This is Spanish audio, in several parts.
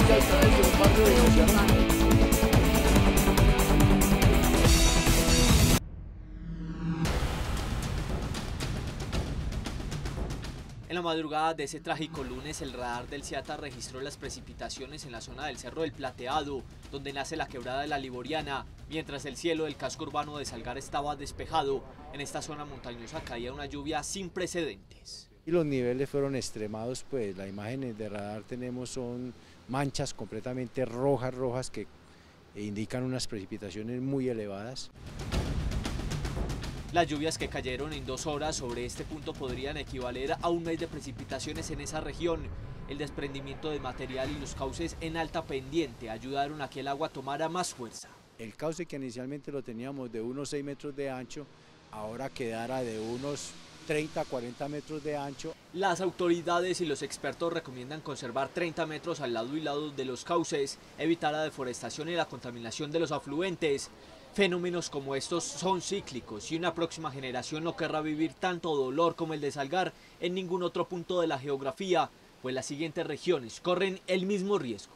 familia habitantes de un barrio de Ciudad. En la madrugada de ese trágico lunes, el radar del SEATA registró las precipitaciones en la zona del Cerro del Plateado, donde nace la quebrada de la Liboriana, mientras el cielo del casco urbano de Salgar estaba despejado. En esta zona montañosa caía una lluvia sin precedentes. Y los niveles fueron extremados, pues las imágenes de radar tenemos son manchas completamente rojas que indican unas precipitaciones muy elevadas. Las lluvias que cayeron en 2 horas sobre este punto podrían equivaler a un mes de precipitaciones en esa región. El desprendimiento de material y los cauces en alta pendiente ayudaron a que el agua tomara más fuerza. El cauce que inicialmente lo teníamos de unos 6 metros de ancho, ahora quedará de unos 30 40 metros de ancho. Las autoridades y los expertos recomiendan conservar 30 metros al lado y lado de los cauces, evitar la deforestación y la contaminación de los afluentes. Fenómenos como estos son cíclicos y una próxima generación no querrá vivir tanto dolor como el de Salgar en ningún otro punto de la geografía, pues las siguientes regiones corren el mismo riesgo.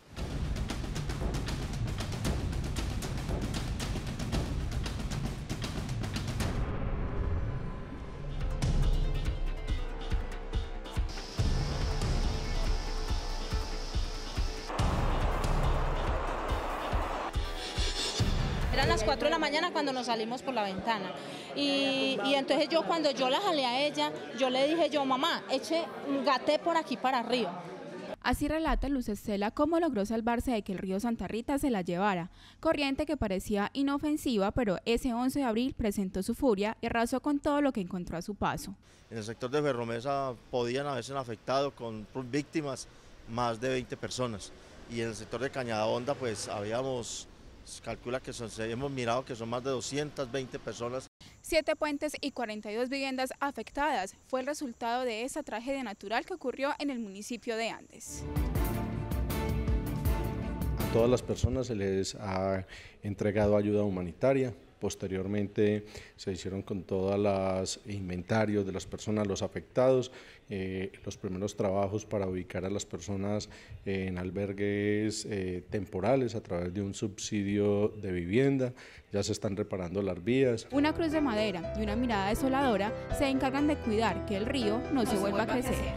Eran las 4 de la mañana cuando nos salimos por la ventana y entonces cuando yo la jalé a ella, yo le dije mamá, gaté por aquí para arriba. Así relata Luz Estela cómo logró salvarse de que el río Santa Rita se la llevara, corriente que parecía inofensiva, pero ese 11 de abril presentó su furia y arrasó con todo lo que encontró a su paso. En el sector de Ferromesa podían haberse afectado con víctimas más de 20 personas y en el sector de Cañadahonda pues calcula que hemos mirado que son más de 220 personas. 7 puentes y 42 viviendas afectadas fue el resultado de esa tragedia natural que ocurrió en el municipio de Andes. A todas las personas se les ha entregado ayuda humanitaria. Posteriormente se hicieron con todos los inventarios de las personas, los afectados, los primeros trabajos para ubicar a las personas en albergues temporales a través de un subsidio de vivienda. Ya se están reparando las vías. Una cruz de madera y una mirada desoladora se encargan de cuidar que el río no se vuelva a crecer.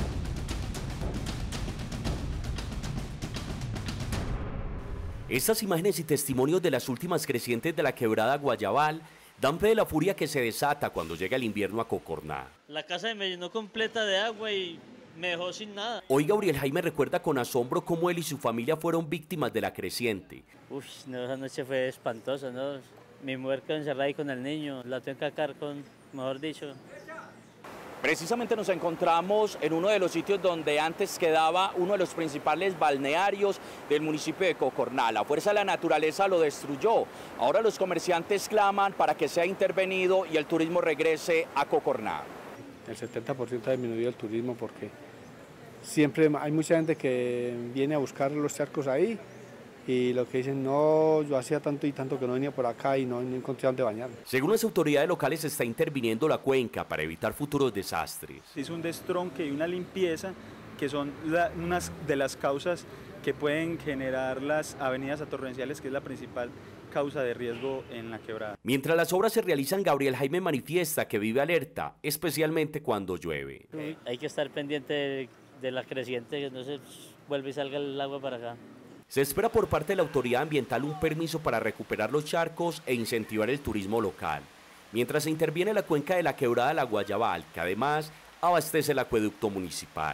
Estas imágenes y testimonios de las últimas crecientes de la quebrada Guayabal dan fe de la furia que se desata cuando llega el invierno a Cocorná. La casa me llenó completa de agua y me dejó sin nada. Hoy Gabriel Jaime recuerda con asombro cómo él y su familia fueron víctimas de la creciente. No, esa noche fue espantosa, ¿no? Mi mujer quedó encerrada ahí con el niño, la tengo que sacar con, mejor dicho. Precisamente nos encontramos en uno de los sitios donde antes quedaba uno de los principales balnearios del municipio de Cocorná. La fuerza de la naturaleza lo destruyó. Ahora los comerciantes claman para que sea intervenido y el turismo regrese a Cocorná. El 70% ha disminuido el turismo porque siempre hay mucha gente que viene a buscar los charcos ahí y lo que dicen, no, yo hacía tanto y tanto que no venía por acá y no encontré dónde bañarme. Según las autoridades locales, está interviniendo la cuenca para evitar futuros desastres. Es un destronque y una limpieza que son unas de las causas que pueden generar las avenidas torrenciales, que es la principal causa de riesgo en la quebrada. Mientras las obras se realizan, Gabriel Jaime manifiesta que vive alerta, especialmente cuando llueve. Hay que estar pendiente de la creciente, que no se vuelva y salga el agua para acá. Se espera por parte de la autoridad ambiental un permiso para recuperar los charcos e incentivar el turismo local, mientras se interviene la cuenca de la quebrada La Guayabal, que además abastece el acueducto municipal.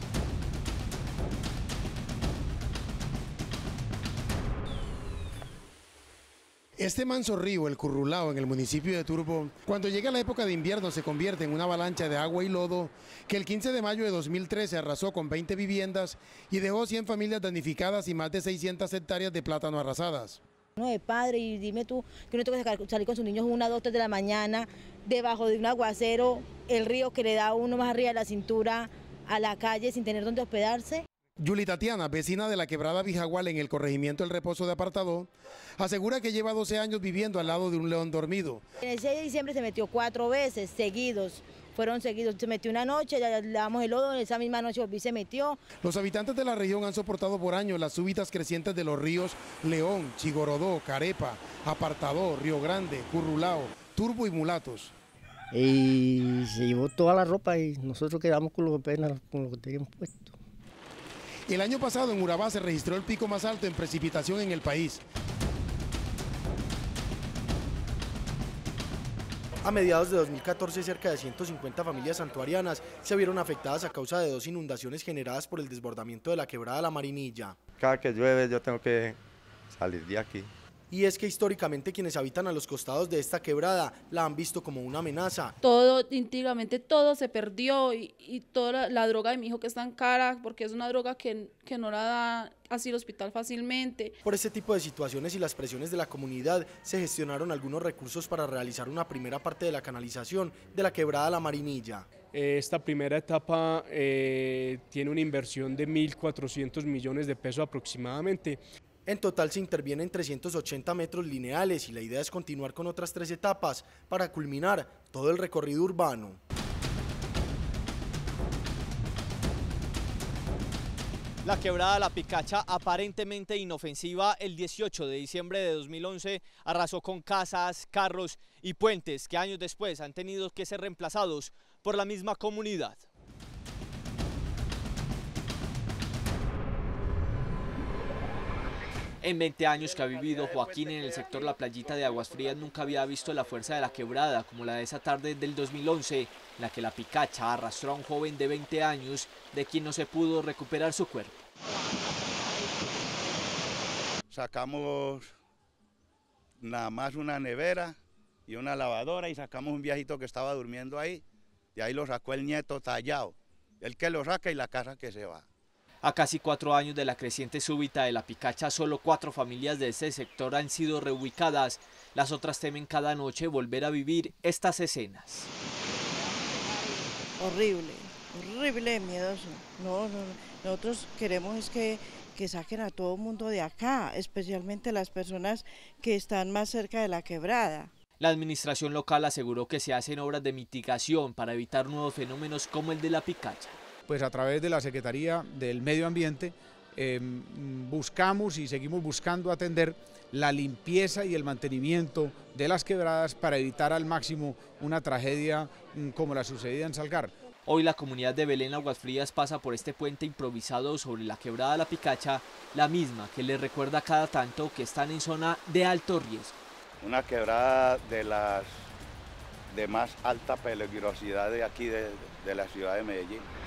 Este manso río, el Currulao, en el municipio de Turbo, cuando llega la época de invierno se convierte en una avalancha de agua y lodo que el 15 de mayo de 2013 arrasó con 20 viviendas y dejó 100 familias damnificadas y más de 600 hectáreas de plátano arrasadas. No de padre, y dime tú que uno tiene que salir con sus niños 1 o 2 de la mañana, debajo de un aguacero, el río que le da a uno más arriba de la cintura a la calle sin tener dónde hospedarse. Yuli Tatiana, vecina de la quebrada Vijagual en el corregimiento El Reposo de Apartadó, asegura que lleva 12 años viviendo al lado de un león dormido. En el 6 de diciembre se metió 4 veces seguidos, fueron seguidos. Se metió una noche, ya le damos el lodo, esa misma noche volví y se metió. Los habitantes de la región han soportado por años las súbitas crecientes de los ríos León, Chigorodó, Carepa, Apartador, Río Grande, Currulao, Turbo y Mulatos. Y se llevó toda la ropa y nosotros quedamos con lo que teníamos puesto. El año pasado en Urabá se registró el pico más alto en precipitación en el país. A mediados de 2014, cerca de 150 familias santuarianas se vieron afectadas a causa de 2 inundaciones generadas por el desbordamiento de la quebrada La Marinilla. Cada que llueve yo tengo que salir de aquí. Y es que históricamente quienes habitan a los costados de esta quebrada la han visto como una amenaza. Todo, íntegramente todo se perdió y toda la droga de mi hijo que es tan cara, porque es una droga que no la da así el hospital fácilmente. Por este tipo de situaciones y las presiones de la comunidad se gestionaron algunos recursos para realizar una primera parte de la canalización de la quebrada La Marinilla. Esta primera etapa tiene una inversión de 1.400 millones de pesos aproximadamente. En total se interviene en 380 metros lineales y la idea es continuar con otras 3 etapas para culminar todo el recorrido urbano. La quebrada La Picacha, aparentemente inofensiva, el 18 de diciembre de 2011 arrasó con casas, carros y puentes que años después han tenido que ser reemplazados por la misma comunidad. En 20 años que ha vivido Joaquín en el sector La Playita de Aguas Frías nunca había visto la fuerza de la quebrada como la de esa tarde del 2011, en la que la Picacha arrastró a un joven de 20 años de quien no se pudo recuperar su cuerpo. Sacamos nada más una nevera y una lavadora y sacamos un viejito que estaba durmiendo ahí, y ahí lo sacó el nieto tallado, el que lo saca y la casa que se va. A casi 4 años de la creciente súbita de la Picacha, solo 4 familias de este sector han sido reubicadas. Las otras temen cada noche volver a vivir estas escenas. Horrible, horrible, miedoso. Nosotros queremos es que saquen a todo el mundo de acá, especialmente las personas que están más cerca de la quebrada. La administración local aseguró que se hacen obras de mitigación para evitar nuevos fenómenos como el de la Picacha. Pues a través de la Secretaría del Medio Ambiente buscamos y seguimos buscando atender la limpieza y el mantenimiento de las quebradas para evitar al máximo una tragedia como la sucedida en Salgar. Hoy la comunidad de Belén Aguas Frías pasa por este puente improvisado sobre la quebrada La Picacha, la misma que les recuerda cada tanto que están en zona de alto riesgo. Una quebrada de las de más alta peligrosidad de aquí de la ciudad de Medellín.